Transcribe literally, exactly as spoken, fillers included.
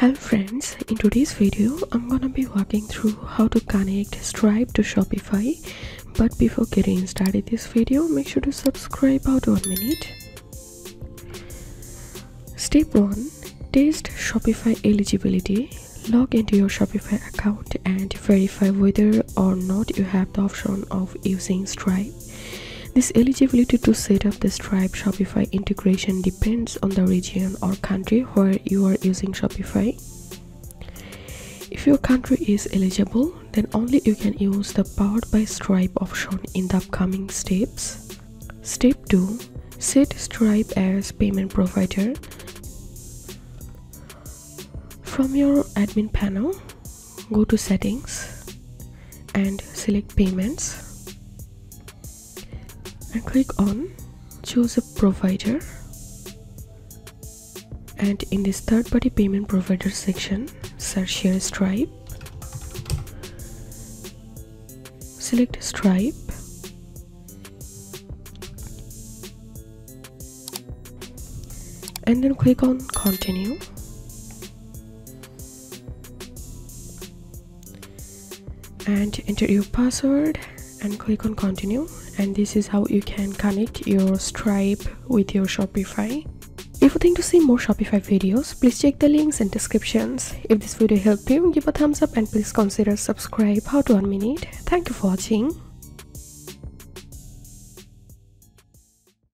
Hello friends, in today's video I'm gonna be walking through how to connect Stripe to Shopify. But before getting started this video, make sure to subscribe out one minute. Step one. Test Shopify eligibility. Log into your Shopify account and verify whether or not you have the option of using Stripe. This eligibility to set up the Stripe Shopify integration depends on the region or country where you are using Shopify. If your country is eligible, then only you can use the Powered by Stripe option in the upcoming steps. Step two. Set Stripe as payment provider. From your admin panel, go to Settings and select Payments. And click on choose a provider, and in this third-party payment provider section, search here Stripe. Select Stripe and then click on Continue. And enter your password and click on Continue. And this is how you can connect your Stripe with your Shopify. If you think to see more Shopify videos, please check the links and descriptions. If this video helped you, give a thumbs up and please consider subscribe. How to one minute. Thank you for watching.